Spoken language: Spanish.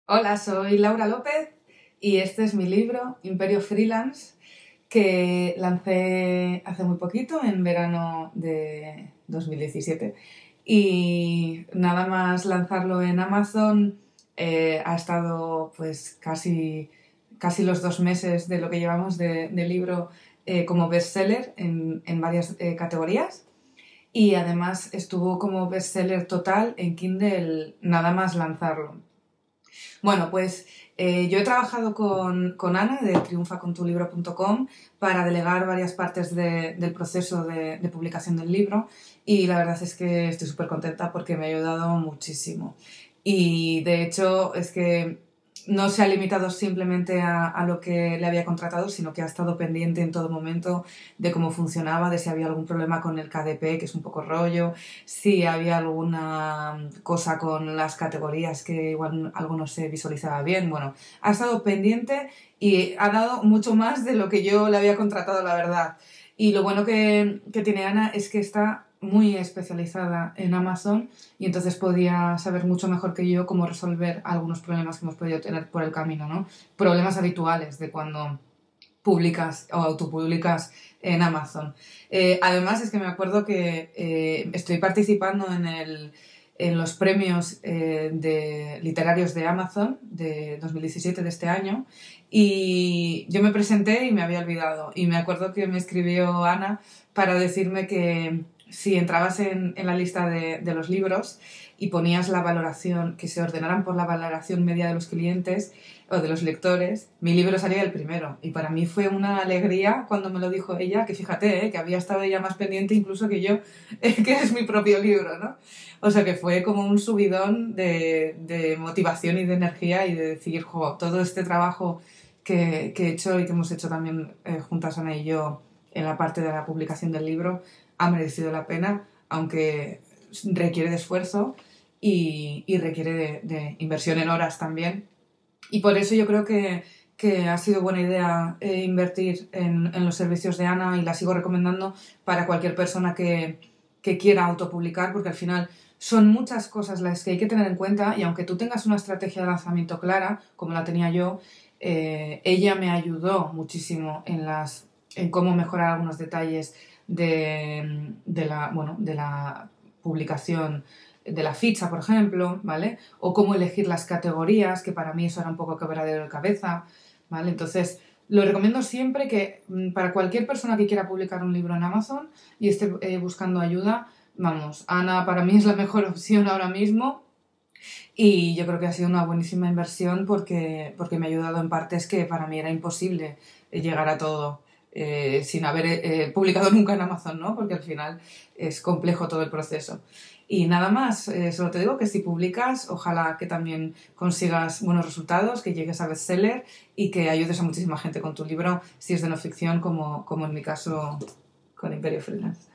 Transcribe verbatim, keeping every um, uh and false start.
Hola, soy Laura López y este es mi libro, Imperio Freelance, que lancé hace muy poquito, en verano de dos mil diecisiete. Y nada más lanzarlo en Amazon, eh, ha estado pues casi, casi los dos meses de lo que llevamos de, de libro eh, como bestseller en, en varias eh, categorías. Y además estuvo como bestseller total en Kindle nada más lanzarlo. Bueno, pues eh, yo he trabajado con, con Ana de triunfa con tu libro punto com para delegar varias partes de- del proceso de, de publicación del libro y la verdad es que estoy súper contenta porque me ha ayudado muchísimo. Y de hecho es que no se ha limitado simplemente a, a lo que le había contratado, sino que ha estado pendiente en todo momento de cómo funcionaba, de si había algún problema con el K D P, que es un poco rollo, si había alguna cosa con las categorías que igual algo no se visualizaba bien. Bueno, ha estado pendiente y ha dado mucho más de lo que yo le había contratado, la verdad. Y lo bueno que, que tiene Ana es que está muy especializada en Amazon y entonces podía saber mucho mejor que yo cómo resolver algunos problemas que hemos podido tener por el camino, ¿no? Problemas habituales de cuando publicas o autopublicas en Amazon. Eh, además, es que me acuerdo que eh, estoy participando en, el, en los premios eh, de, literarios de Amazon de dos mil diecisiete, de este año, y yo me presenté y me había olvidado. Y me acuerdo que me escribió Ana para decirme que si entrabas en, en la lista de, de los libros y ponías la valoración, que se ordenaran por la valoración media de los clientes o de los lectores, mi libro salía el primero. Y para mí fue una alegría cuando me lo dijo ella, que fíjate, ¿eh? Que había estado ella más pendiente incluso que yo, eh, que es mi propio libro, ¿no? O sea que fue como un subidón de, de motivación y de energía y de decir, jo, todo este trabajo que, que he hecho y que hemos hecho también eh, juntas Ana y yo en la parte de la publicación del libro ha merecido la pena, aunque requiere de esfuerzo y, y requiere de, de inversión en horas también. Y por eso yo creo que, que ha sido buena idea eh, invertir en, en los servicios de Ana y la sigo recomendando para cualquier persona que, que quiera autopublicar, porque al final son muchas cosas las que hay que tener en cuenta y aunque tú tengas una estrategia de lanzamiento clara, como la tenía yo, eh, ella me ayudó muchísimo en, las, en cómo mejorar algunos detalles de, de, la, bueno, de la publicación de la ficha, por ejemplo, ¿vale? O cómo elegir las categorías, que para mí eso era un poco quebradero de cabeza, ¿vale? Entonces, lo recomiendo siempre que mm, para cualquier persona que quiera publicar un libro en Amazon y esté eh, buscando ayuda, vamos, Ana para mí es la mejor opción ahora mismo y yo creo que ha sido una buenísima inversión porque, porque me ha ayudado en partes que para mí era imposible eh, llegar a todo eh, sin haber eh, publicado nunca en Amazon, ¿no? Porque al final es complejo todo el proceso. Y nada más, eh, solo te digo que si publicas, ojalá que también consigas buenos resultados, que llegues a bestseller y que ayudes a muchísima gente con tu libro, si es de no ficción, como, como en mi caso con Imperio Freelance.